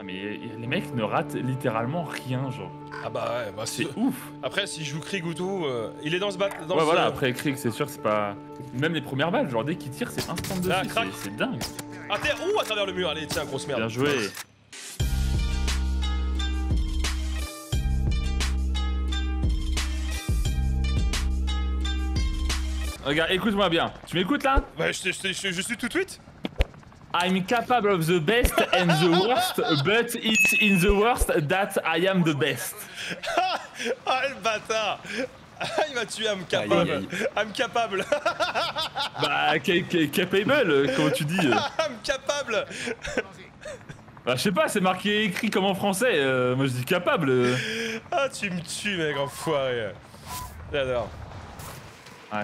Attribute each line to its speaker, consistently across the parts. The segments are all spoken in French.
Speaker 1: Mais les mecs ne ratent littéralement rien, genre.
Speaker 2: Ah bah ouais, bah
Speaker 1: C'est ouf.
Speaker 2: Après, si je joue Krieg ou tout, il est dans ce bat.
Speaker 1: Ouais, voilà, après Krieg, c'est sûr que c'est pas. Même les premières balles, genre dès qu'il tire, c'est instant dessus.
Speaker 2: Ah, crac.
Speaker 1: C'est dingue.
Speaker 2: À terre ou à travers le mur, allez, tiens, grosse merde.
Speaker 1: Bien joué. Regarde, écoute-moi bien. Tu m'écoutes là?
Speaker 2: Ouais, je suis tout de suite.
Speaker 1: I'm capable of the best and the worst, but it's in the worst that I am the best.
Speaker 2: Ah, le bâtard. Il m'a tué, I'm capable. I'm capable.
Speaker 1: Bah, capable, comment tu dis
Speaker 2: I'm capable.
Speaker 1: Bah, je sais pas, c'est marqué écrit comme en français. Moi, je dis capable.
Speaker 2: Ah, tu me tues, mec, enfoiré. J'adore.
Speaker 1: Ouais.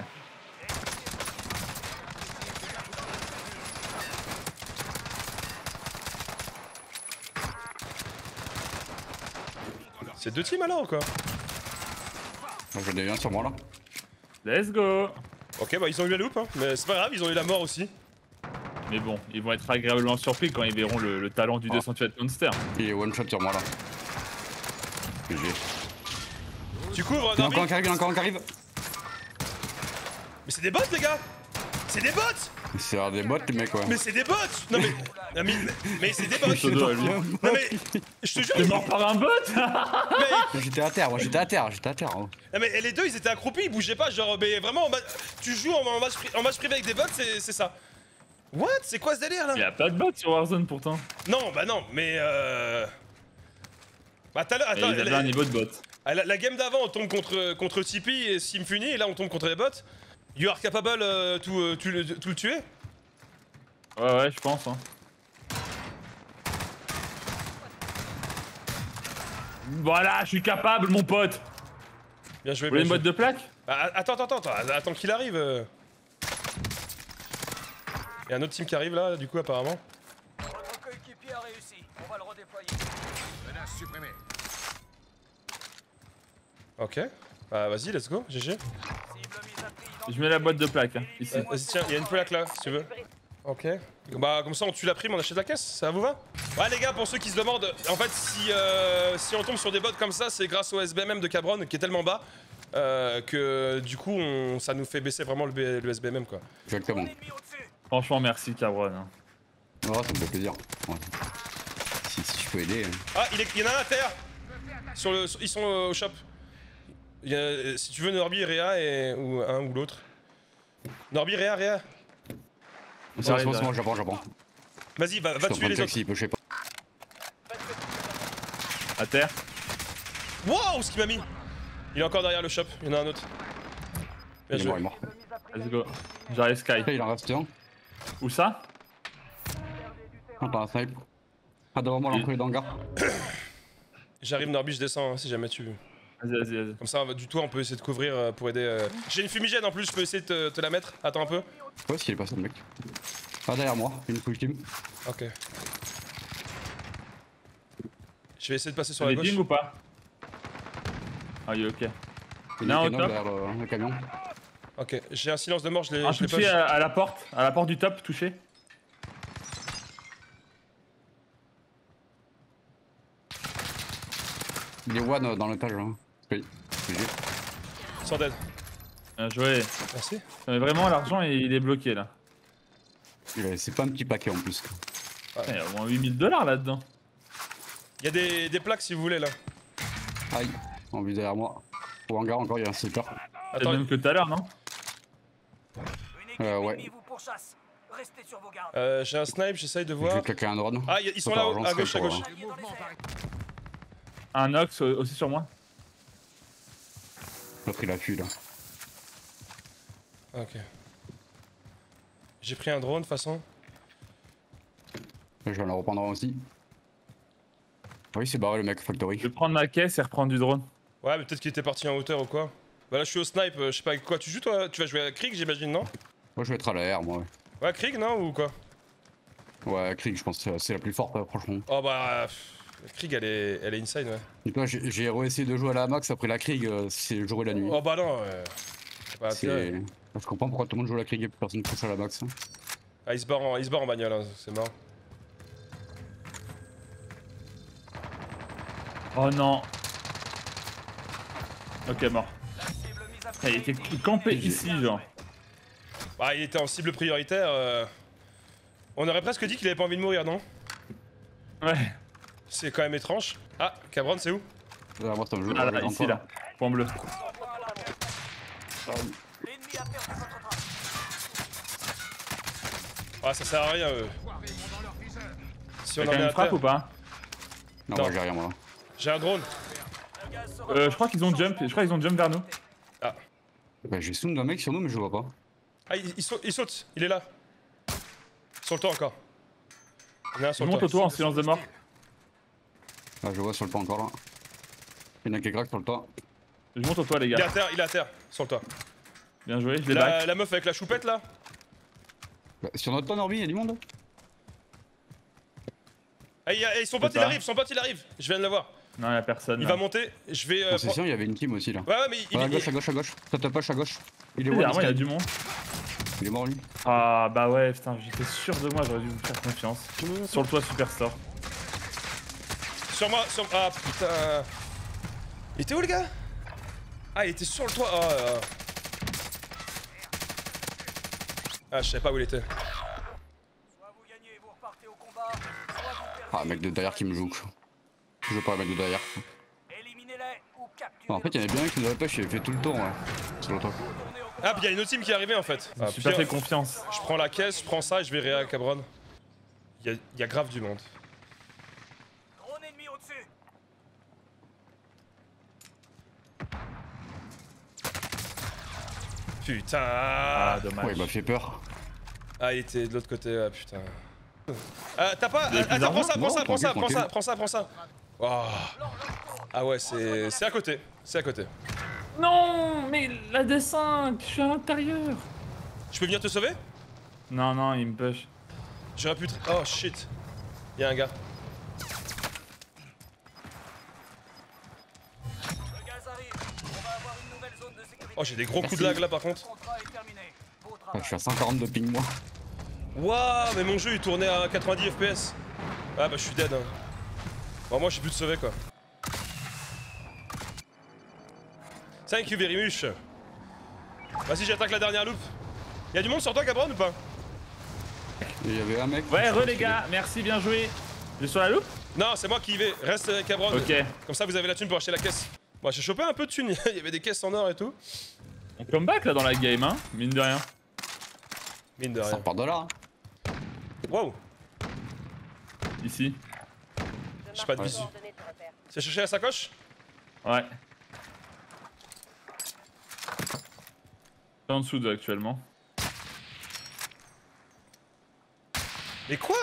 Speaker 2: C'est deux teams alors ou quoi?
Speaker 3: Moi j'en ai un sur moi là.
Speaker 1: Let's go.
Speaker 2: Ok, bah ils ont eu la loupe, hein. Mais c'est pas grave, ils ont eu la mort aussi.
Speaker 1: Mais bon, ils vont être agréablement surpris quand ils verront le talent du 200 tuat Monster.
Speaker 3: Il est one shot sur moi là. GG.
Speaker 2: Tu couvres,
Speaker 3: Il y en a
Speaker 2: Norby?
Speaker 3: encore un qui arrive, il y en a encore un qui arrive.
Speaker 2: Mais c'est des bots, les gars. C'est des bots.
Speaker 3: C'est des bots les mecs ouais.
Speaker 2: Mais c'est des bots. Non mais... Non, mais c'est des bots. Non mais... Je te jure...
Speaker 1: T'es mort par un bot.
Speaker 2: Mais...
Speaker 3: J'étais à terre, moi j'étais à terre. Oh.
Speaker 2: Non mais les deux ils étaient accroupis, ils bougeaient pas, genre mais vraiment tu joues en match privé avec des bots, c'est ça. What? C'est quoi ce délire là?
Speaker 1: Y'a pas de bot sur Warzone pourtant.
Speaker 2: Non, bah non, mais Bah tout à l'heure, attends,
Speaker 1: ils avaient un niveau de bot.
Speaker 2: la game d'avant on tombe contre Tipeee et Symphony et là on tombe contre les bots. You are capable tout le tuer?
Speaker 1: Ouais, je pense. Hein. Voilà, je suis capable, mon pote.
Speaker 2: Bien joué,
Speaker 1: Vous voulez
Speaker 2: bien
Speaker 1: une boîte de plaques?
Speaker 2: Bah, attends qu'il arrive. Y'a un autre team qui arrive là, du coup, apparemment.
Speaker 4: Votre coéquipier a réussi. On va le redéployer. Menace supprimée.
Speaker 2: Ok. Bah, vas-y, let's go, GG.
Speaker 4: Cible mise à prix
Speaker 1: Je mets la boîte de plaques, hein, ici.
Speaker 2: Vas-y, tiens, y'a une plaque là, si tu veux. Ok. Bah, comme ça, on tue la prime, on achète la caisse, ça vous va? Ouais, les gars, pour ceux qui se demandent, en fait, si on tombe sur des bots comme ça, c'est grâce au SBMM de Cabron qui est tellement bas que du coup, ça nous fait baisser vraiment le SBMM quoi.
Speaker 3: Exactement.
Speaker 1: Franchement, merci, Cabron. Hein.
Speaker 3: Oh, ça me fait plaisir. Ouais. Si je peux aider.
Speaker 2: Ah, il y en a un à terre. Ils sont au shop. Si tu veux Norby, Réa ou un ou l'autre. Norby, Réa.
Speaker 3: C'est moi, j'apprends.
Speaker 2: Vas-y, va tuer les autres.
Speaker 3: Je sais pas.
Speaker 1: À terre.
Speaker 2: Wow, ce qu'il m'a mis. Il est encore derrière le shop, il y en a un autre. Bien joué.
Speaker 3: Il est mort.
Speaker 1: Let's go. J'arrive Sky.
Speaker 3: Il en reste un.
Speaker 1: Où ça?
Speaker 3: Attends, un snipe. Ah, devant moi, l'entrée d'hangar.
Speaker 2: J'arrive Norby, je descends hein, si jamais tu veux.
Speaker 1: Vas-y.
Speaker 2: Comme ça, du toit, on peut essayer de couvrir pour aider. J'ai une fumigène en plus, je peux essayer de te la mettre. Attends un peu.
Speaker 3: Ouais, ce qu'il est passé le mec. Ah, derrière moi, une push team.
Speaker 2: Ok. Je vais essayer de passer sur la
Speaker 1: Les
Speaker 2: gauche.
Speaker 1: ping ou pas? Ah, il est ok.
Speaker 3: Il
Speaker 1: y en a un
Speaker 3: est
Speaker 1: au top.
Speaker 3: derrière le camion.
Speaker 2: Ok, j'ai un silence de mort, je l'ai
Speaker 1: Un touché à la porte du top, touché.
Speaker 3: Il est one dans l'étage. Hein. Oui, GG.
Speaker 2: Sans dead.
Speaker 1: Bien joué.
Speaker 2: Merci.
Speaker 1: Mais vraiment, l'argent, il est bloqué là.
Speaker 3: C'est pas un petit paquet en plus.
Speaker 1: Il y a au moins 8000 $ là-dedans.
Speaker 2: Il y a des plaques si vous voulez là.
Speaker 3: Aïe, en vue derrière moi. Au hangar encore, il y a un sniper.
Speaker 1: C'est même que tout à l'heure, non?
Speaker 3: Ouais.
Speaker 4: vous pourchasse. Restez sur vos gardes.
Speaker 2: J'ai un snipe, j'essaye de
Speaker 3: Je
Speaker 2: voir.
Speaker 3: vais claquer un drone.
Speaker 2: Ah, ils sont là-haut, à gauche.
Speaker 1: Un Ox aussi sur moi.
Speaker 3: L'autre il a fui là.
Speaker 2: Ok. J'ai pris un drone de toute façon.
Speaker 3: Je vais en reprendre un aussi. Oui, c'est barré le mec, Factory.
Speaker 1: Je vais prendre ma caisse et reprendre du drone.
Speaker 2: Ouais, mais peut-être qu'il était parti en hauteur ou quoi. Bah là, je suis au snipe, je sais pas avec quoi tu joues toi. Tu vas jouer à Krieg, j'imagine, non?
Speaker 3: Moi je vais être à la R, moi.
Speaker 2: Ouais, Krieg, non? Ou quoi?
Speaker 3: Ouais, Krieg, je pense que c'est la plus forte, franchement.
Speaker 2: Oh bah. Krieg, elle est insane, ouais.
Speaker 3: Et toi, j'ai réessayé de jouer à la max après la Krieg, c'est le jour et la nuit.
Speaker 2: Oh bah non, bah,
Speaker 3: je comprends pourquoi tout le monde joue à la Krieg et personne ne touche à la max.
Speaker 2: Ah, il se barre en bagnole, hein, c'est mort.
Speaker 1: Oh non. Ok, mort.
Speaker 4: La cible mise à
Speaker 1: Ah, il était campé ici, genre.
Speaker 2: Bah, il était en cible prioritaire. On aurait presque dit qu'il avait pas envie de mourir, non?
Speaker 1: Ouais.
Speaker 2: C'est quand même étrange. Ah, Cabron, c'est où?
Speaker 3: Là, moi, ça me joue.
Speaker 1: Ah là, ici, là. Point bleu.
Speaker 4: L'ennemi a perdu votre trace.
Speaker 2: Ah, ça sert à rien, si on
Speaker 1: Y'a
Speaker 2: en
Speaker 1: quand
Speaker 2: est
Speaker 1: même
Speaker 2: à
Speaker 1: une frappe
Speaker 2: terre.
Speaker 1: ou pas?
Speaker 3: Non,
Speaker 2: Non.
Speaker 3: moi, j'ai rien, moi.
Speaker 2: J'ai un drone.
Speaker 4: Le gaz sera
Speaker 1: Je crois qu'ils ont jump. Je crois qu'ils ont jump vers nous.
Speaker 2: Ah.
Speaker 3: Bah, j'ai sound d'un mec sur nous, mais je le vois pas.
Speaker 2: Ah, il saute, il est là. Sur le toit encore. Il y en a un sur
Speaker 1: Je
Speaker 2: le
Speaker 1: monte
Speaker 2: toit.
Speaker 1: au toit en silence de mort.
Speaker 3: Là, je vois sur le toit encore là. Il y en a qui craque sur le toit.
Speaker 1: Je monte au toit, les
Speaker 2: Il est
Speaker 1: gars.
Speaker 2: à terre, il est à terre, sur le toit.
Speaker 1: Bien joué, je les back.
Speaker 2: La meuf avec la choupette là.
Speaker 3: Bah, sur notre toit, Norby, il y a du monde.
Speaker 2: Ah, son pote
Speaker 1: C'est
Speaker 2: il
Speaker 1: ça.
Speaker 2: arrive, son pote il arrive. Je viens de le voir.
Speaker 1: Non, y'a personne.
Speaker 2: Il
Speaker 1: là.
Speaker 2: va monter. Je vais.
Speaker 3: En session, il y avait une team aussi là.
Speaker 2: Ouais, mais
Speaker 3: À gauche, à gauche, à gauche. Ça te push à gauche. Il est
Speaker 1: Derrière
Speaker 3: mort,
Speaker 1: moi, y'a du monde.
Speaker 3: il est mort lui.
Speaker 1: Ah bah ouais, putain, j'étais sûr de moi, j'aurais dû vous faire confiance. Sur le toit Superstore.
Speaker 2: Sur moi, sur. Ah putain. Il était où le gars? Ah, il était sur le toit. Ah, je savais pas où il était.
Speaker 4: Soit vous gagnez et vous repartez au combat, soit vous perdez.
Speaker 3: Ah, mec de derrière qui me joue. Je veux pas un mec de derrière.
Speaker 4: Éliminez-les ou capturez.
Speaker 3: En fait, il y en avait bien un qui nous avait push, il avait fait tout le tour là. Sur le toit.
Speaker 4: Retournez au combat.
Speaker 2: Ah, puis il y a une autre team qui est arrivée en fait.
Speaker 1: Je
Speaker 2: Ah,
Speaker 1: me suis pas
Speaker 2: pire,
Speaker 1: fait confiance.
Speaker 2: je prends la caisse, je prends ça et je vais réa Cabron. Il y a grave du monde.
Speaker 4: Drone ennemi au-dessus.
Speaker 2: Putain.
Speaker 1: Ah,
Speaker 3: Ouais,
Speaker 1: dommage.
Speaker 3: il m'a fait peur.
Speaker 2: Ah, il était de l'autre côté, ah putain. T'as pas.
Speaker 1: Vous avez plus
Speaker 2: Attends, prends ça,
Speaker 3: d'argent
Speaker 2: prends ça,
Speaker 3: Non,
Speaker 2: prends ça, prends
Speaker 3: tranquille,
Speaker 2: ça, prends ça, prends ça. Oh. Ah ouais, c'est à côté. C'est à côté.
Speaker 1: Non, mais la D5, je suis à l'intérieur.
Speaker 2: Je peux venir te sauver?
Speaker 1: Non, non, il me push.
Speaker 2: J'aurais pu. Oh shit. Y'a un gars.
Speaker 4: Le gaz arrive. On va avoir une nouvelle zone de sécurité.
Speaker 2: Oh, j'ai des gros coups de lag là par
Speaker 4: Le
Speaker 2: contre.
Speaker 4: contrat est terminé. Beau
Speaker 3: Ah,
Speaker 4: travail.
Speaker 3: je suis à 140 de ping moi.
Speaker 2: Waouh, mais mon jeu il tournait à 90 FPS. Ah bah je suis dead. Hein. Bon, moi je suis plus de sauver quoi. Thank you very much. Vas-y, j'attaque la dernière loupe. Y'a du monde sur toi, Cabron ou pas?
Speaker 3: Et il y avait un mec.
Speaker 1: Ouais,
Speaker 3: je sais
Speaker 1: re
Speaker 3: pas
Speaker 1: les
Speaker 3: qui
Speaker 1: gars, merci, bien joué. Je suis sur la loupe?
Speaker 2: Non, c'est moi qui y vais. Reste avec Cabron.
Speaker 1: Ok.
Speaker 2: Comme ça vous avez la thune pour acheter la caisse. Moi j'ai chopé un peu de thune. Il y avait des caisses en or et tout.
Speaker 1: On comeback là dans la game, hein, mine de rien.
Speaker 2: Mine de
Speaker 3: est. Ça
Speaker 2: rien.
Speaker 3: repart de là.
Speaker 2: Wow.
Speaker 1: Ici.
Speaker 2: J'ai pas de visu. Tu as cherché la sacoche?
Speaker 1: Ouais. En dessous d'eux actuellement.
Speaker 2: Mais quoi?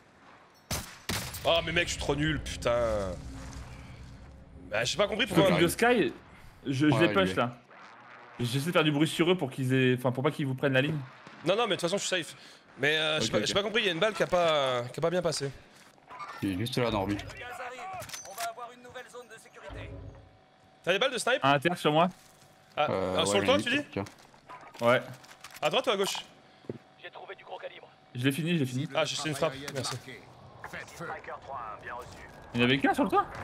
Speaker 2: Oh mais mec, je suis trop nul, putain. Bah j'ai pas compris
Speaker 1: Je
Speaker 2: pourquoi.
Speaker 1: m'occupe de Sky, je
Speaker 3: Ouais,
Speaker 1: les push
Speaker 3: il est.
Speaker 1: là. J'essaie de faire du bruit sur eux pour qu'ils aient. Enfin, pour pas qu'ils vous prennent la ligne.
Speaker 2: Non, non, mais de toute façon, je suis safe. Mais
Speaker 1: Ok,
Speaker 2: j'ai pas compris, il y a une balle qui a pas bien passé.
Speaker 3: Il est juste là, Norby.
Speaker 4: Le gaz arrive. On va avoir une nouvelle zone de sécurité.
Speaker 2: T'as des balles de snipe?
Speaker 1: À l'intérieur sur moi.
Speaker 2: Ah, sur
Speaker 3: ouais,
Speaker 2: le toit,
Speaker 3: j'ai
Speaker 2: tu
Speaker 3: mis-
Speaker 2: dis?
Speaker 3: Tiens.
Speaker 1: Ouais.
Speaker 2: À droite ou à gauche?
Speaker 4: J'ai trouvé du gros calibre.
Speaker 1: Je l'ai fini, je l'ai fini.
Speaker 2: Ah, j'ai une frappe, merci.
Speaker 4: Striker 3-1, bien reçu.
Speaker 1: Il y en avait qu'un sur le toit?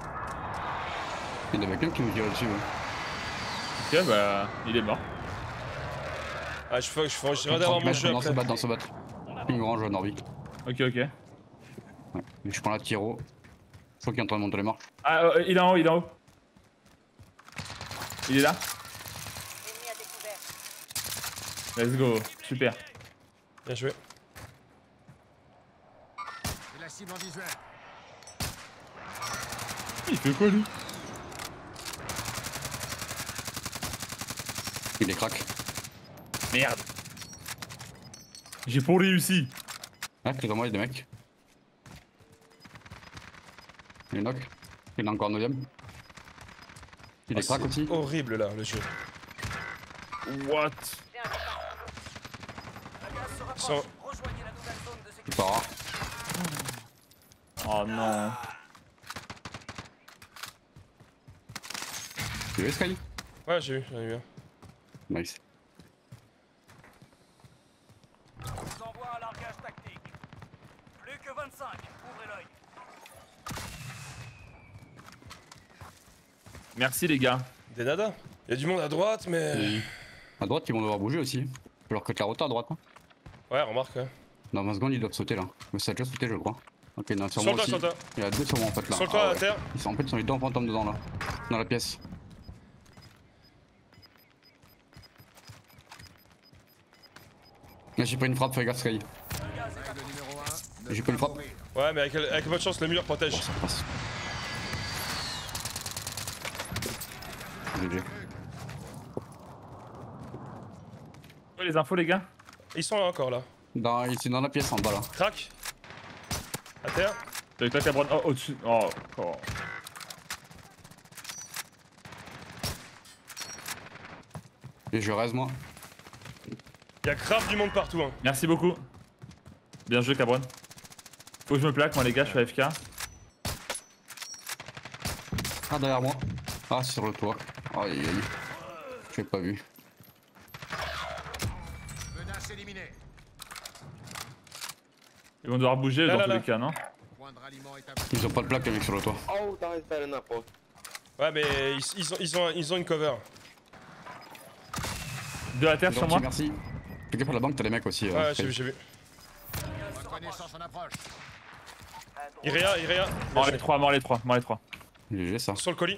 Speaker 3: Il y en avait quelqu'un qui nous tirait dessus. Ouais.
Speaker 1: Ok, bah, il est mort.
Speaker 2: Ah, je vais d'avoir mon jeu
Speaker 3: Dans ce
Speaker 2: après.
Speaker 3: bat, dans ce bat. Ping orange, Norby.
Speaker 1: Ok, ok.
Speaker 3: Ouais. Mais je prends la tiro. Je crois qu'il est en train de monter les marches.
Speaker 1: Ah, il est en haut, il est en haut. Il est là.
Speaker 5: Ennemi à découvert.
Speaker 1: Let's go, super.
Speaker 2: Bien joué.
Speaker 6: La cible en visuel.
Speaker 1: Il fait quoi lui?
Speaker 3: Il est crack.
Speaker 1: Merde. J'ai pas réussi.
Speaker 3: Ah, c'est dans moi, il y a des mecs. Il est knock. Il est encore un deuxième. Il est
Speaker 2: Oh,
Speaker 3: crack aussi.
Speaker 2: horrible là, le jeu.
Speaker 1: What?
Speaker 5: J'ai un copain.
Speaker 4: Le gaz se rapproche.
Speaker 2: Sans-
Speaker 4: Rejoignez la nouvelle zone de
Speaker 3: C'est
Speaker 4: sécurité.
Speaker 3: pas rare.
Speaker 1: Oh non.
Speaker 3: Tu veux Sky?
Speaker 2: Ouais, j'ai eu, j'en ai eu un.
Speaker 3: Nice.
Speaker 4: Je vous envoie un largage tactique. Plus que 25. Ouvrez l'œil.
Speaker 1: Merci les gars.
Speaker 2: Des nada. Y'a du monde à droite, mais.
Speaker 3: À droite, ils vont devoir bouger aussi. Alors que la route à droite. Hein.
Speaker 2: Ouais, remarque, ouais.
Speaker 3: Dans 20 secondes, ils doivent sauter là. Mais ça a déjà sauté, je crois. Ok, non, sur
Speaker 2: Sur
Speaker 3: moi
Speaker 2: toi,
Speaker 3: aussi.
Speaker 2: sur toi.
Speaker 3: Il y a deux sur moi en fait là.
Speaker 2: Sur toi, à
Speaker 3: ouais.
Speaker 2: terre.
Speaker 3: Ils sont, en fait, ils sont les deux en fantôme dedans là. Dans la pièce. Là, j'ai pris une frappe, fais gaffe, Sky.
Speaker 6: Règle numéro 1.
Speaker 3: J'ai pas une frappe.
Speaker 2: Ouais, mais avec votre chance, le mur protège.
Speaker 3: Ça passe. GG.
Speaker 1: Ouais, les infos les gars.
Speaker 2: Ils sont là encore là.
Speaker 3: Ici dans la pièce en bas là.
Speaker 2: Crac. À terre.
Speaker 1: Avec toi Cabron. Oh au-dessus. Oh.
Speaker 3: Et je reste moi.
Speaker 2: Y'a grave du monde partout, hein.
Speaker 1: Merci beaucoup. Bien joué Cabron. Faut que je me plaque moi les gars, je suis AFK.
Speaker 3: Ah derrière moi. Ah sur le toit. Aïe aïe aïe. Je l'ai pas vu.
Speaker 6: Menace éliminée.
Speaker 1: Ils vont devoir bouger
Speaker 2: Là,
Speaker 1: dans
Speaker 2: là,
Speaker 1: tous
Speaker 2: là.
Speaker 1: les cas, non?
Speaker 6: Point de ralliement établi.
Speaker 3: Ils ont pas de plaque les mecs sur le toit.
Speaker 2: Ouais, mais ils ont une cover.
Speaker 1: Deux à terre sur
Speaker 3: Gentil,
Speaker 1: moi.
Speaker 3: merci. Fais gaffe à la banque, t'as les mecs aussi.
Speaker 2: Ouais, j'ai vu, j'ai vu.
Speaker 6: Reconnaissance en approche.
Speaker 2: Iréa.
Speaker 1: Mort les trois.
Speaker 3: GG ça.
Speaker 2: Sur le colis.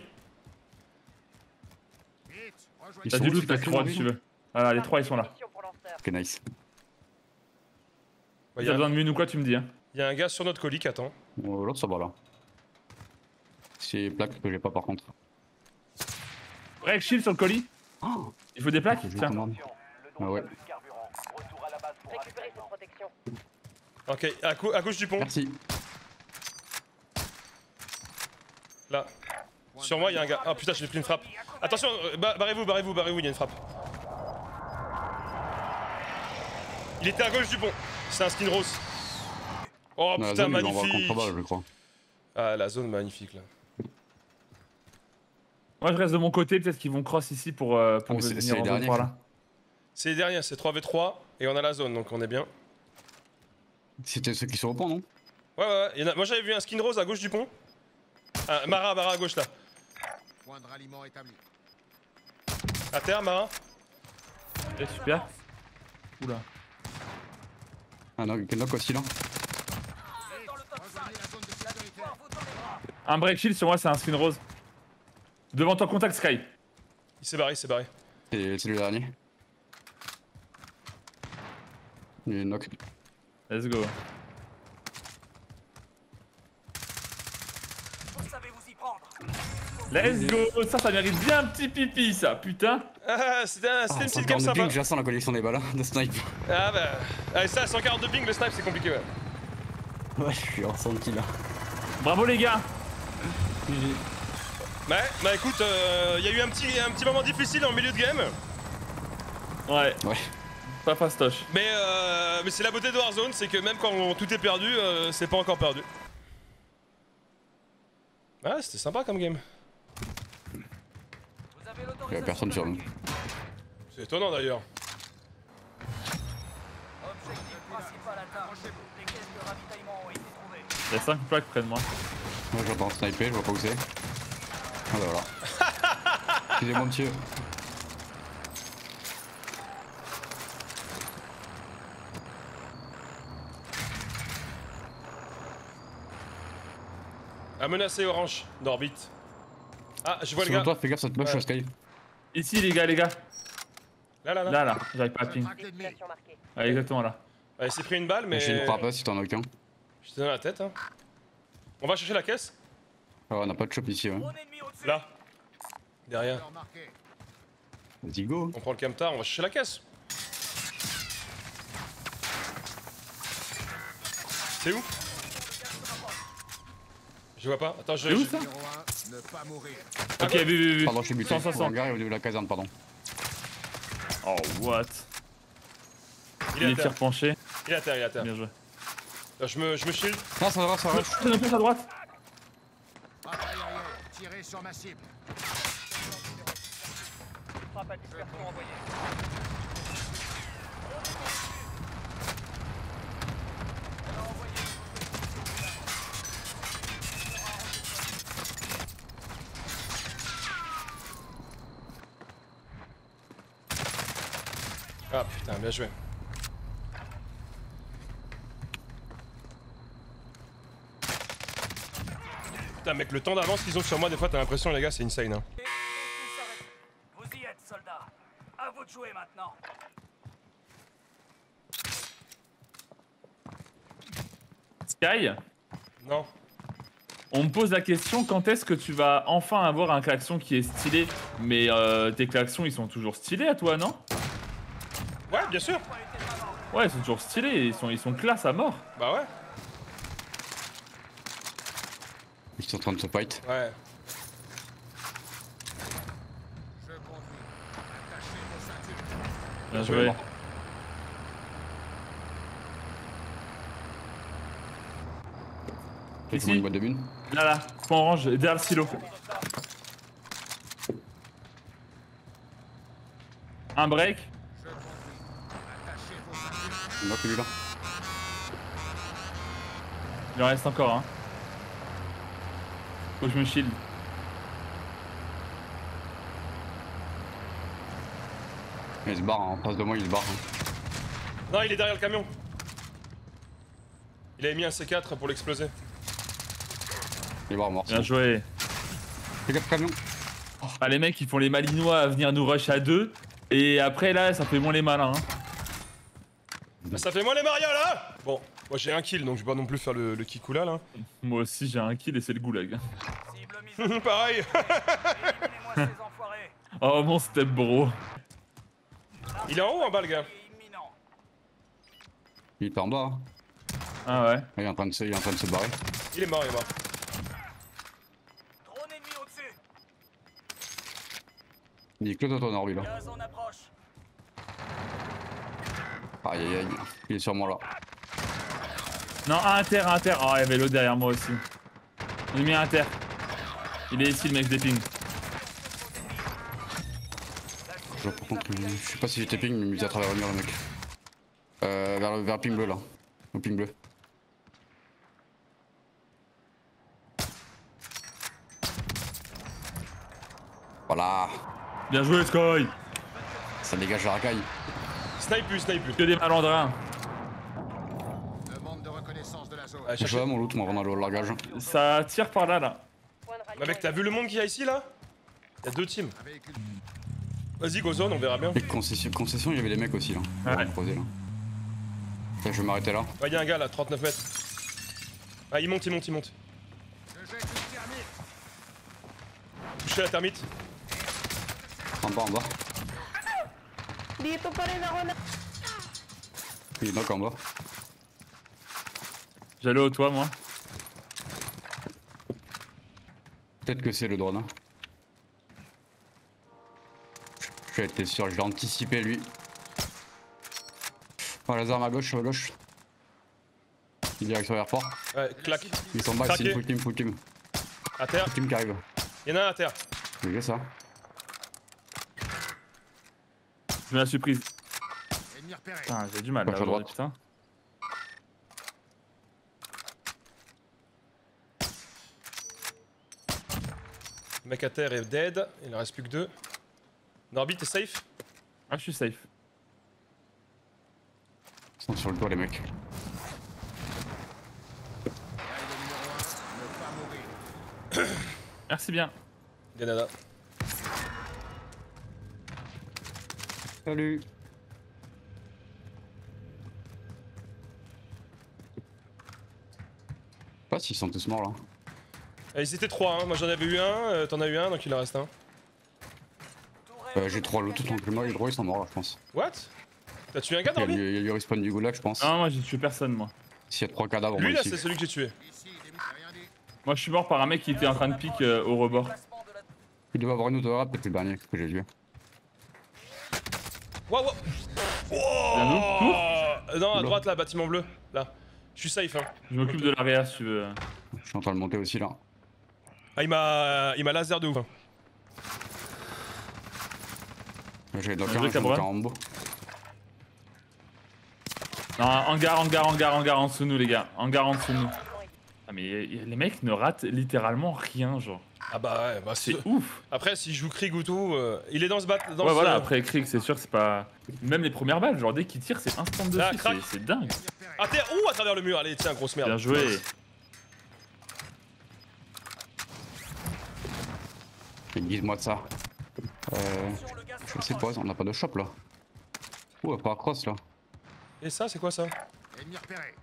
Speaker 6: Vite, rejoignez.
Speaker 3: Ils
Speaker 1: T'as
Speaker 3: sont
Speaker 1: du
Speaker 3: où,
Speaker 1: loot,
Speaker 3: tu
Speaker 1: t'as
Speaker 3: t'as
Speaker 1: 3
Speaker 3: fait
Speaker 1: si tu veux. Voilà, les 3 ils sont là.
Speaker 5: Mission pour lanceur.
Speaker 3: Ok nice.
Speaker 2: Ouais,
Speaker 1: Si t'as besoin de mine ou quoi, tu me dis. Hein.
Speaker 2: y a un gars sur notre colis qui attend.
Speaker 3: Oh, l'autre ça va là. C'est plaque que j'ai pas par contre.
Speaker 1: Break shield sur le colis.
Speaker 3: Oh,
Speaker 1: Il faut des plaques.
Speaker 3: je
Speaker 1: Tiens.
Speaker 3: commande. Ah ouais.
Speaker 5: Récupérez cette protection.
Speaker 2: Ok, à gauche du pont.
Speaker 3: Merci.
Speaker 2: Là. Sur moi, il y a un gars. Ah putain, j'ai pris une frappe. Attention, barrez-vous, il y a une frappe. Il était à gauche du pont. C'est un skin rose. Oh
Speaker 3: Dans la
Speaker 2: putain,
Speaker 3: zone, ils vont avoir le
Speaker 2: magnifique.
Speaker 3: contre-balle, je crois.
Speaker 2: Ah, la zone magnifique là.
Speaker 1: Moi je reste de mon côté, peut-être qu'ils vont cross ici pour
Speaker 3: mais c'est
Speaker 1: venir
Speaker 3: les
Speaker 1: en zone
Speaker 3: derniers.
Speaker 1: par là.
Speaker 2: C'est les derniers, c'est 3v3 et on a la zone donc on est bien.
Speaker 3: C'était ceux qui sont au pont, non?
Speaker 2: Ouais, moi j'avais vu un skin rose à gauche du pont. Ah, Mara à gauche là.
Speaker 6: Point de ralliement établi.
Speaker 2: À terre, Mara.
Speaker 1: Ok, super. Oula.
Speaker 3: Ah non, Kenlock aussi là.
Speaker 6: Rejoignez la zone de sécurité.
Speaker 1: Un break shield sur moi, c'est un skin rose. Devant ton contact Sky.
Speaker 2: Il s'est barré.
Speaker 3: C'est le dernier. Il est knock.
Speaker 1: Let's go.
Speaker 4: Vous savez vous y prendre.
Speaker 1: Let's go. Ça mérite bien un petit pipi ça, putain.
Speaker 2: Ah, c'était une petite game sympa.
Speaker 3: ping, je sens la collection des balles de snipe.
Speaker 2: Ah bah. Allez, ça, 142 ping, le snipe c'est compliqué, ouais.
Speaker 3: Ouais, je suis en 100 kills là.
Speaker 1: Bravo les gars.
Speaker 2: Ouais, bah écoute, y a eu un petit moment difficile en milieu de game.
Speaker 1: Ouais,
Speaker 3: Ouais.
Speaker 1: pas fastoche.
Speaker 2: Mais c'est la beauté de Warzone, c'est que même quand tout est perdu, c'est pas encore perdu. Ah, c'était sympa comme game.
Speaker 4: Vous avez
Speaker 3: Y'a
Speaker 4: l'autorisation.
Speaker 3: personne sur nous.
Speaker 2: C'est étonnant d'ailleurs.
Speaker 4: Objectif principal atteint. Les caisses de ravitaillement ont été trouvées.
Speaker 1: Il y a 5 plaques près de moi.
Speaker 3: Moi j'entends sniper, je vois pas où c'est. Ah bah voilà. Excusez-moi monsieur.
Speaker 2: À menacer Orange, d'orbite. Ah, je vois le
Speaker 3: Sur
Speaker 2: gars.
Speaker 3: toi, fais gaffe, ça te push
Speaker 2: Ouais.
Speaker 3: Sky.
Speaker 1: Ici les gars.
Speaker 2: Là.
Speaker 1: Là, j'arrive pas à ping.
Speaker 6: Traque l'ennemi.
Speaker 5: Destination marquée.
Speaker 1: Ouais, exactement là.
Speaker 2: Ouais, il s'est pris une balle, mais.
Speaker 3: J'ai une frappe si t'en as aucun.
Speaker 2: Je te donne la tête. Hein. On va chercher la caisse.
Speaker 3: Ah, on a pas de shop ici, ouais.
Speaker 4: Drone ennemi au-dessus.
Speaker 2: Là. Derrière.
Speaker 6: Valeur marquée.
Speaker 3: Vas-y go.
Speaker 2: On prend le camtar, on va chercher la caisse. C'est où? Je vois pas. Attends,
Speaker 1: C'est où ça?
Speaker 6: Numéro 1, ne pas mourir.
Speaker 1: Ok, vu.
Speaker 3: Pardon, je suis buté.
Speaker 1: 160.
Speaker 3: Hangar et au niveau de la caserne, pardon.
Speaker 1: Oh, what?
Speaker 2: Il
Speaker 1: Il
Speaker 2: est
Speaker 1: est
Speaker 2: à terre.
Speaker 1: tir penché.
Speaker 2: Il est à terre, il est à terre.
Speaker 1: Bien joué.
Speaker 2: Je me shield.
Speaker 3: Ah, ça va, ça va.
Speaker 1: Je te plus à droite.
Speaker 6: Frappe aérienne. Tirez sur ma cible.
Speaker 5: Frappe à dispersion envoyée.
Speaker 2: Ah putain, bien joué. Putain mec, le temps d'avance qu'ils ont sur moi, des fois t'as l'impression les gars, c'est insane hein.
Speaker 4: Et tout s'arrête. Vous y êtes, soldats. À vous de jouer maintenant.
Speaker 1: Sky,
Speaker 2: Non.
Speaker 1: on me pose la question quand est-ce que tu vas enfin avoir un klaxon qui est stylé? Mais tes klaxons ils sont toujours stylés à toi, non?
Speaker 2: Ouais, bien sûr.
Speaker 1: Ouais, ils sont toujours stylés, ils sont classe à mort.
Speaker 2: Bah ouais.
Speaker 3: Ils sont en train de se fight.
Speaker 2: Ouais.
Speaker 6: Je conduis. Attachez vos ceintures.
Speaker 1: Bien
Speaker 3: Ouais,
Speaker 1: joué.
Speaker 3: mort. Tout le
Speaker 1: Ici.
Speaker 3: monde une boîte de mine.
Speaker 1: Là, point orange, derrière le silo. Un break.
Speaker 6: Je conduis. Attachez vos ceintures.
Speaker 3: Il knock lui là.
Speaker 1: Il en reste encore, hein. Faut que je me shield.
Speaker 3: Il se barre hein, en face de moi, il se barre. Hein.
Speaker 2: Non, il est derrière le camion. Il avait mis un C4 pour l'exploser.
Speaker 3: Il se barre mort.
Speaker 1: Bien joué.
Speaker 3: Fais gaffe camion.
Speaker 1: Ah, les mecs ils font les malinois à venir nous rush à deux. Et après là, ça fait moins les malins. Hein.
Speaker 2: Bah, ça fait moins les Maria là. Bon, moi j'ai un kill donc je vais pas non plus faire le kikula là.
Speaker 1: Moi aussi j'ai un kill et c'est le goulag.
Speaker 4: Cible mise.
Speaker 2: Pareil.
Speaker 4: Éliminez-moi ces enfoirés.
Speaker 1: Oh mon step bro.
Speaker 2: Il est en haut en bas le gars.
Speaker 4: C'est imminent.
Speaker 3: Il est en bas. Hein.
Speaker 1: Ah ouais.
Speaker 3: Il est en train de se barrer.
Speaker 2: Il est mort, il est mort.
Speaker 4: Drone ennemi au-dessus.
Speaker 3: Il est que dans ton or lui là.
Speaker 4: Gaz en approche.
Speaker 3: Aïe aïe aïe. Il est sur moi là.
Speaker 1: Non, un inter, un inter. Oh, il y avait l'autre derrière moi aussi. J'ai mis un inter. Il est ici le mec des pings.
Speaker 3: Par contre, je sais pas si j'étais ping, mais il me dit à travers le mur le mec. Vers le ping bleu là. Au ping bleu. Voilà.
Speaker 1: Bien joué Sky.
Speaker 3: Ça dégage la racaille.
Speaker 2: Snipe plus, snipe plus.
Speaker 1: Que des malandrins.
Speaker 6: Demande de reconnaissance de la zone.
Speaker 2: Allez,
Speaker 3: Je
Speaker 2: cherchez.
Speaker 3: vois mon loot, moi on a le largage.
Speaker 1: Ça tire par là là.
Speaker 5: Point de ralliement.
Speaker 2: Bah mec, t'as vu le monde qu'il y a ici là? Il y a deux teams.
Speaker 6: Un véhicule.
Speaker 2: Vas-y, go zone, on verra bien.
Speaker 3: Et concession, il y avait des mecs aussi là. On va
Speaker 1: Ouais.
Speaker 3: me creuser là. Tiens, je vais m'arrêter là.
Speaker 2: Ouais, y'a un gars là, 39 mètres. Ah, il monte, il monte, il monte.
Speaker 6: Je jette une thermite.
Speaker 2: Touché la thermite.
Speaker 3: En bas, en bas. Il est knock en bas.
Speaker 1: J'allais au toit moi.
Speaker 3: Peut-être que c'est le drone. Hein. Je vais être sûr, je l'ai anticipé lui. Oh, laser à gauche, à gauche. Il est direction aéroport.
Speaker 2: Ouais, clac.
Speaker 3: Ils sont bas, c'est une full team, full team.
Speaker 2: À terre.
Speaker 3: Full team qui arrive.
Speaker 2: Y'en a un à terre.
Speaker 3: J'ai vu ça.
Speaker 1: Je me la suis prise.
Speaker 6: Ennemi repéré.
Speaker 1: Putain, j'ai du mal
Speaker 3: Gauche
Speaker 1: là
Speaker 3: à droite.
Speaker 1: aujourd'hui, putain.
Speaker 2: Le mec à terre est dead. Il en reste plus que deux. Norbit, t'es safe?
Speaker 1: Ah, je suis safe.
Speaker 3: Ils sont sur le toit les mecs.
Speaker 6: Règle numéro 1, ne pas mourir.
Speaker 1: Merci bien.
Speaker 2: Granada.
Speaker 3: Salut. Je sais pas s'ils sont tous morts là.
Speaker 2: Ils étaient trois, hein. Moi j'en avais eu un, t'en as eu un, donc il en reste un.
Speaker 3: J'ai 3 loot, donc moi les droits ils sont morts là je pense.
Speaker 2: What? T'as tué un gars,
Speaker 3: Il y a
Speaker 2: Norby?
Speaker 3: lui respawn du goulag je pense.
Speaker 1: Non, moi j'ai tué personne moi.
Speaker 3: S'il y a 3 cadavres
Speaker 2: Lui
Speaker 3: moi
Speaker 2: là,
Speaker 3: ici.
Speaker 2: c'est celui que j'ai tué.
Speaker 6: Ici, des rien dit.
Speaker 1: Moi je suis mort par un mec qui était en train de pique au rebord.
Speaker 4: Placement de la
Speaker 3: Il doit avoir une autre rap, peut-être le dernier que j'ai tué.
Speaker 2: Wow, wow.
Speaker 1: Bien nous, tour.
Speaker 2: Non, à droite là, bâtiment bleu. Là. Je suis safe, hein.
Speaker 1: Je m'occupe de l'area si tu veux.
Speaker 3: Je suis en train de monter aussi là.
Speaker 2: Ah, il m'a laser de ouf. Hein.
Speaker 3: J'ai
Speaker 1: Bien
Speaker 3: docké
Speaker 1: joué,
Speaker 3: un,
Speaker 1: Cabron.
Speaker 3: j'ai en haut.
Speaker 1: Non, hangar en dessous de nous les gars. Hangar en dessous de nous. Ah mais les mecs ne ratent littéralement rien genre.
Speaker 2: Ah bah ouais, bah
Speaker 1: C'est ouf.
Speaker 2: Après, s'il joue Krieg ou tout, il est dans ce bat. Dans
Speaker 1: Ouais,
Speaker 2: ce...
Speaker 1: voilà, après Krieg, c'est sûr que c'est pas. Même les premières balles, genre dès qu'il tire, c'est instant dessus.
Speaker 2: Ah, crac.
Speaker 1: C'est dingue.
Speaker 2: Ah, terre, ouh, à travers le mur, allez, tiens, grosse merde.
Speaker 1: Bien joué.
Speaker 3: Dis-moi de ça. Je sais pas, on a pas de shop là. Ouh, pas à cross là.
Speaker 2: Et ça, c'est quoi ça?
Speaker 6: Ennemi repéré.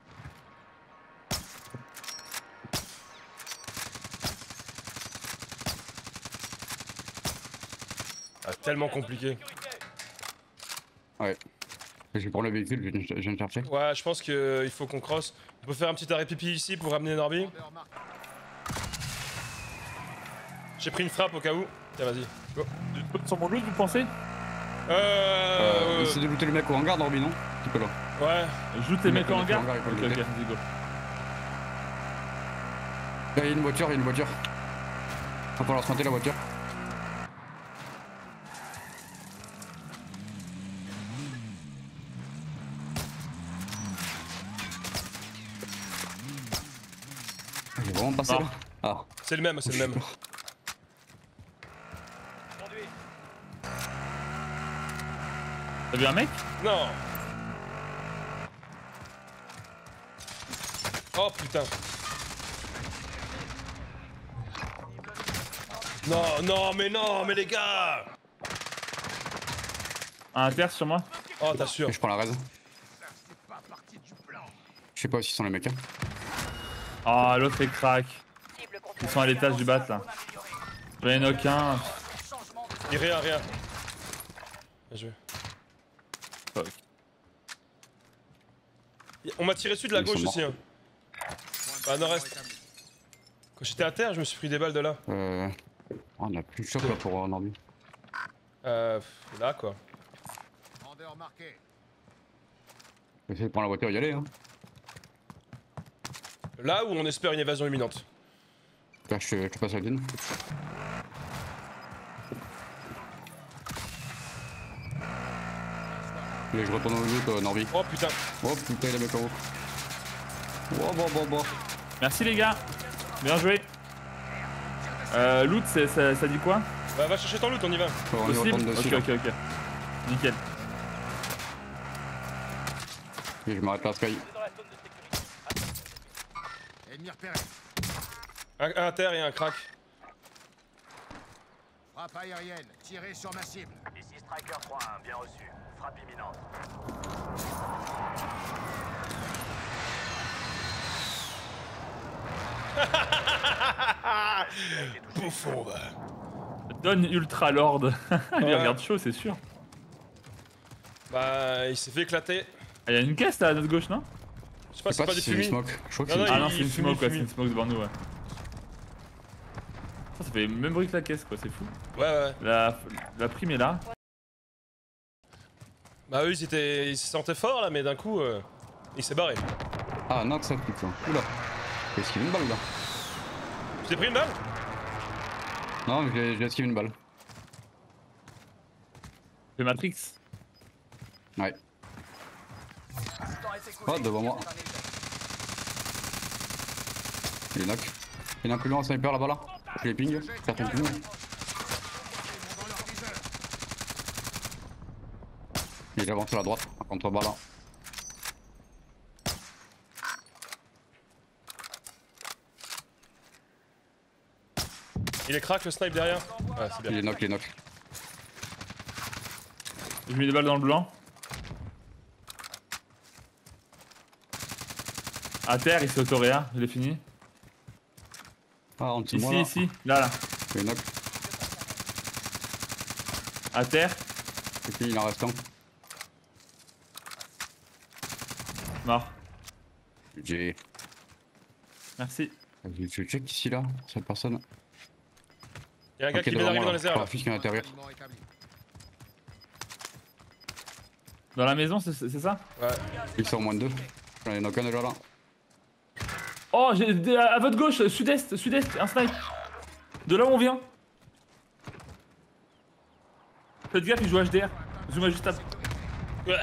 Speaker 2: Ah, tellement compliqué.
Speaker 3: Ouais. Je vais prendre le véhicule, je viens de chercher.
Speaker 2: Ouais, je pense qu'il faut qu'on crosse. On peut faire un petit arrêt pipi ici pour ramener Norby.
Speaker 6: Vendeur marqué.
Speaker 2: J'ai pris une frappe au cas où. Tiens, vas-y. Go.
Speaker 1: Sur mon loot, vous pensez?
Speaker 3: Essaye de looter le mec au hangar, Norby, non? Tu peux là.
Speaker 2: Ouais.
Speaker 1: Je loot les mecs en hangar.
Speaker 3: il faut
Speaker 1: Ok,
Speaker 3: le
Speaker 1: ok,
Speaker 3: looter.
Speaker 1: vas-y, go.
Speaker 3: Là, il y a une voiture, il y a une voiture. On va leur tenter la voiture. Il est vraiment passé
Speaker 1: Ah.
Speaker 3: là. Ah.
Speaker 2: C'est le même, c'est le même.
Speaker 4: Conduis.
Speaker 1: T'as vu un mec?
Speaker 2: Non. Oh putain. Non, mais les gars.
Speaker 1: Un inter sur moi?
Speaker 2: Oh, t'assures.
Speaker 3: Et je prends la raise.
Speaker 6: Ça, c'est pas partie du plan.
Speaker 3: Je sais pas si sont les mecs. Hein.
Speaker 1: Ah, l'autre est crack.
Speaker 5: Cible
Speaker 1: Ils
Speaker 5: contrôlée.
Speaker 1: sont à l'étage du bat là. J'en ai knock un.
Speaker 2: Et rien. Bien joué.
Speaker 1: Fuck.
Speaker 2: On m'a tiré dessus de la
Speaker 3: Ils sont
Speaker 2: gauche
Speaker 3: morts.
Speaker 2: aussi. Hein. Bah, nord-est. Quand j'étais à terre, je me suis pris des balles de là.
Speaker 3: On a plus de choc là pour Norby.
Speaker 2: Là quoi.
Speaker 6: Vendeur marqué.
Speaker 3: Je vais essayer de prendre la voiture et y aller. Hein.
Speaker 2: Là où on espère une évasion imminente.
Speaker 3: Là, je te passe la dune. Allez, je retourne au loot, Norby.
Speaker 2: Oh putain.
Speaker 3: Oh putain, il a mis en haut. Bon.
Speaker 1: Merci les gars. Bien joué. Loot, ça dit quoi?
Speaker 2: Bah, va chercher ton loot, on y va.
Speaker 3: On y
Speaker 1: Possible?
Speaker 3: retourne dessus.
Speaker 1: Ok,
Speaker 3: là.
Speaker 1: ok. Nickel.
Speaker 3: Et je m'arrête là, Sky.
Speaker 4: Dans la zone de sécurité.
Speaker 6: Ennemi repéré.
Speaker 2: Un terre et un crack.
Speaker 6: Frappe aérienne. Tirez sur ma cible.
Speaker 4: Ici Striker 3-1, bien reçu. Frappe imminente.
Speaker 2: Bouffon, va.
Speaker 1: Donne Ultra Lord. Il
Speaker 2: Ouais.
Speaker 1: regarde chaud, c'est sûr.
Speaker 2: Bah, il s'est fait éclater.
Speaker 1: Ah, y'a une caisse là à notre gauche, non?
Speaker 2: Je sais pas,
Speaker 3: Je
Speaker 2: c'est
Speaker 3: sais
Speaker 2: pas du
Speaker 3: si c'est une
Speaker 2: fumée.
Speaker 3: smoke. Je crois que
Speaker 2: Non,
Speaker 3: c'est
Speaker 2: non,
Speaker 1: Ah
Speaker 3: une
Speaker 1: non,
Speaker 2: il
Speaker 1: c'est une
Speaker 2: fume,
Speaker 1: smoke,
Speaker 2: il
Speaker 1: ouais,
Speaker 2: fume.
Speaker 1: c'est une smoke devant nous, ouais. Ça fait le même bruit que la caisse, quoi, c'est fou.
Speaker 2: Ouais.
Speaker 1: La prime est là.
Speaker 2: Bah, eux, ils se sentaient forts là, mais d'un coup, il s'est barré.
Speaker 3: Ah, non, ça putain. Oula. Est-ce qu'il y a une balle là?
Speaker 2: Tu t'es pris une balle?
Speaker 3: Non, je l'ai esquivé une balle.
Speaker 1: C'est Matrix.
Speaker 3: Ouais. Oh, devant moi. Il est knock. Il y en a plus loin, un sniper là-bas là. Je les ping. Certains ping.
Speaker 6: Dans leur viseur.
Speaker 3: Et j'avance sur la droite, en contrebas là.
Speaker 2: Il est crack le snipe derrière? Ouais, c'est
Speaker 3: Il
Speaker 2: bien.
Speaker 3: est knock, il est knock.
Speaker 1: Je mets des balles dans le blanc. À terre, il s'est autoréa, je l'ai fini.
Speaker 3: Ah, en dessous de moi
Speaker 1: Ici,
Speaker 3: là.
Speaker 1: ici, là.
Speaker 3: Il est knock.
Speaker 1: À terre,
Speaker 3: Et puis il en reste un.
Speaker 1: mort.
Speaker 3: J'ai.
Speaker 1: Merci.
Speaker 3: Je check ici là, cette personne.
Speaker 2: Y'a un gars
Speaker 3: Ok,
Speaker 2: qui vient
Speaker 3: devant
Speaker 2: d'arriver
Speaker 3: moi
Speaker 2: dans
Speaker 3: là.
Speaker 2: les airs là.
Speaker 3: Ah, fiche qui est à l'intérieur.
Speaker 6: Aliment établi.
Speaker 1: Dans la maison, c'est ça?
Speaker 2: Ouais.
Speaker 3: Ils sont au moins de 2. J'en ai knock un déjà là.
Speaker 1: Oh, à votre gauche, sud-est, un snipe. De là où on vient. Faites gaffe, il joue HDR. Zoom juste à...
Speaker 2: Ouais.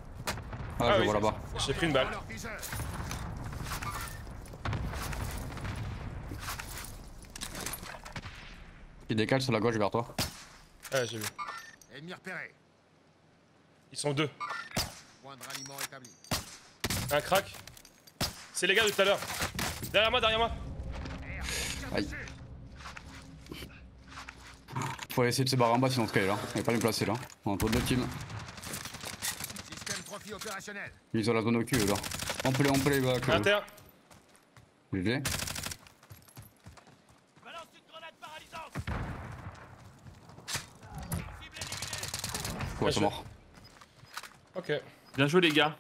Speaker 3: Ah, je
Speaker 2: oui.
Speaker 3: le vois là-bas.
Speaker 2: J'ai pris une balle.
Speaker 6: Dans leur viseur.
Speaker 3: Il décale sur la gauche vers toi.
Speaker 2: Ouais, j'ai vu.
Speaker 6: Ennemi repéré.
Speaker 2: Ils sont 2.
Speaker 6: Point de ralliement établi.
Speaker 2: Un crack. C'est les gars de tout à l'heure. Derrière moi, derrière moi.
Speaker 3: Aïe. Faut essayer de se barrer en bas sinon on se caille là. Il est pas bien placé là. Entre deux teams.
Speaker 6: Système profit opérationnel.
Speaker 3: Ils ont la zone au cul là. On peut les back.
Speaker 2: Inter.
Speaker 3: GG.
Speaker 4: Balance une grenade paralysante. Cible éliminée.
Speaker 3: Ouais, c'est mort.
Speaker 2: Ok.
Speaker 1: Bien joué les gars.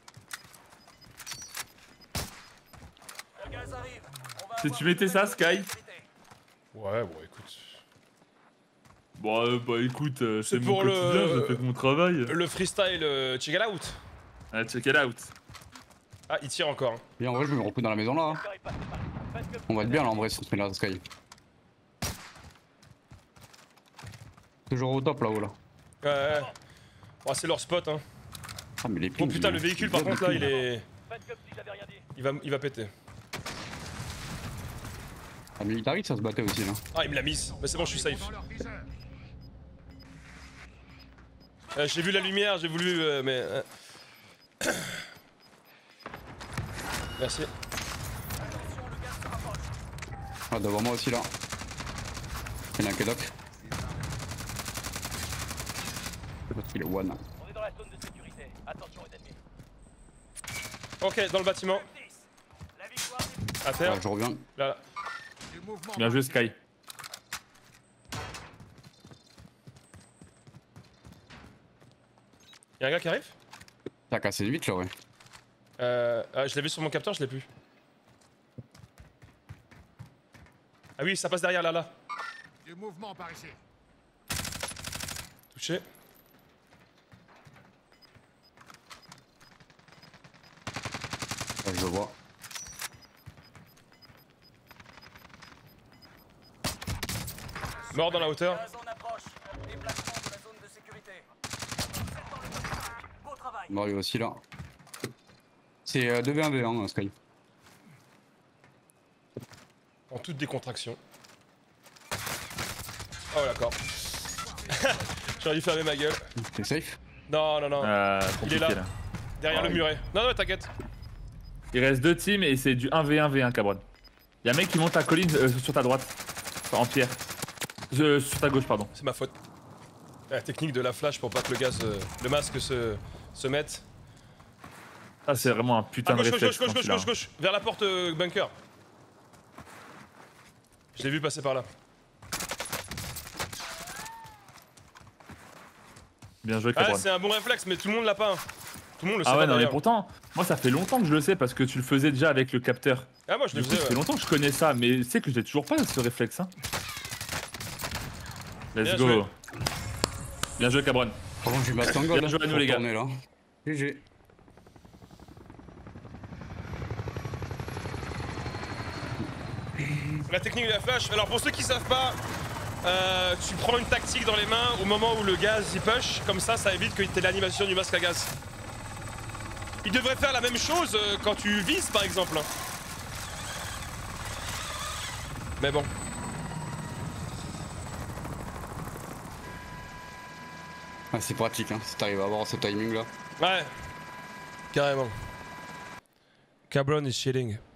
Speaker 4: Le gaz arrive. On va
Speaker 1: Si
Speaker 4: avoir
Speaker 1: tu mettais
Speaker 4: une
Speaker 1: ça,
Speaker 4: nouvelle
Speaker 1: Sky.
Speaker 4: sécurité.
Speaker 2: Ouais, bon, écoute.
Speaker 1: Bon, bah écoute,
Speaker 2: C'est
Speaker 1: c'est mon
Speaker 2: pour le-
Speaker 1: quotidien, je fais mon travail.
Speaker 2: Le freestyle, check it out.
Speaker 1: Ah, check it out.
Speaker 2: Ah, il tire encore. Hein.
Speaker 3: Et en vrai, je me recoupe dans la maison là. Hein.
Speaker 5: Secteur est passé par là. Faites que
Speaker 3: On va être bien là en vrai si on se met là, Sky. Toujours au top là-haut là.
Speaker 2: Ouais. Oh, c'est leur spot, hein.
Speaker 3: Ah, mais les
Speaker 2: Oh
Speaker 3: pings,
Speaker 2: putain, le véhicule par contre là, il est.
Speaker 5: Faites comme si j'avais rien dit.
Speaker 2: Il va péter.
Speaker 3: Ah, military ça se battait aussi là.
Speaker 2: Ah, il me l'a mise. Mais c'est bon, je suis safe.
Speaker 6: Dans leur viseur.
Speaker 2: J'ai vu la lumière, j'ai voulu. Mais. Merci.
Speaker 4: Attention, le gaz se rapproche.
Speaker 3: Ah, devant moi aussi là. Il y en a un Kedok. C'est parce qu'il est one.
Speaker 5: On est dans la zone de sécurité. Attention aux ennemis.
Speaker 2: Ok, dans le bâtiment.
Speaker 4: 10. La victoire est
Speaker 2: À terre.
Speaker 3: Ouais, je reviens.
Speaker 2: Là.
Speaker 6: Du mouvement.
Speaker 1: Bien joué Sky.
Speaker 2: Y'a un gars qui arrive.
Speaker 3: T'as cassé vite là, ouais.
Speaker 2: Je l'ai vu sur mon capteur, je l'ai plus. Ah oui, ça passe derrière là.
Speaker 6: Du mouvement par ici.
Speaker 2: Touché.
Speaker 3: Ouais, je le vois.
Speaker 2: Mort dans la hauteur.
Speaker 4: gaz en approche. Déplacement de la zone de sécurité. Vous êtes dans le bon. Beau travail.
Speaker 3: Bon, lui aussi là. C'est 2v1v hein, Sky.
Speaker 2: En toute décontraction. Oh d'accord. J'aurais dû fermer ma gueule.
Speaker 3: T'es safe?
Speaker 2: Non.
Speaker 1: Compliqué,
Speaker 2: Il est là. Derrière
Speaker 3: Ah,
Speaker 2: le
Speaker 3: oui.
Speaker 2: muret. Non, t'inquiète.
Speaker 1: Il reste 2 teams et c'est du 1v1v1 Cabron. Y'a un mec qui monte à colline sur ta droite. Enfin, en pierre. Sur ta gauche, pardon.
Speaker 2: C'est ma faute. La technique de la flash pour pas que le gaz, le masque se mette.
Speaker 1: Ça, c'est vraiment un putain de réflexe. quand tu l'as.
Speaker 2: Gauche. Vers la porte bunker. Je l'ai vu passer par là.
Speaker 1: Bien joué,
Speaker 2: Ah,
Speaker 1: Cabron.
Speaker 2: c'est un bon réflexe, mais tout le monde l'a pas. Hein. Tout le monde le sait
Speaker 1: Ah
Speaker 2: pas
Speaker 1: ouais, non, mais
Speaker 2: d'ailleurs.
Speaker 1: pourtant, moi, ça fait longtemps que je le sais parce que tu le faisais déjà avec le capteur.
Speaker 2: Ah, moi je le
Speaker 1: Du coup,
Speaker 2: faisais.
Speaker 1: ça fait
Speaker 2: Ouais.
Speaker 1: longtemps que je connais ça, mais tu sais que j'ai toujours pas ce réflexe. Hein. Let's
Speaker 2: Bien
Speaker 1: go.
Speaker 2: joué.
Speaker 3: Bien joué, Cabron. Par contre, je vais mettre un goal.
Speaker 1: Bien joué à nous, les gars.
Speaker 3: Là. GG.
Speaker 2: La technique de la flash. Alors pour ceux qui savent pas, tu prends une tactique dans les mains au moment où le gaz y push, comme ça évite que t'aies l'animation du masque à gaz. Il devrait faire la même chose quand tu vises par exemple. Mais bon.
Speaker 3: Ah, c'est pratique, hein, si t'arrives à avoir ce timing là.
Speaker 2: Ouais. Carrément. Cabron is shitting.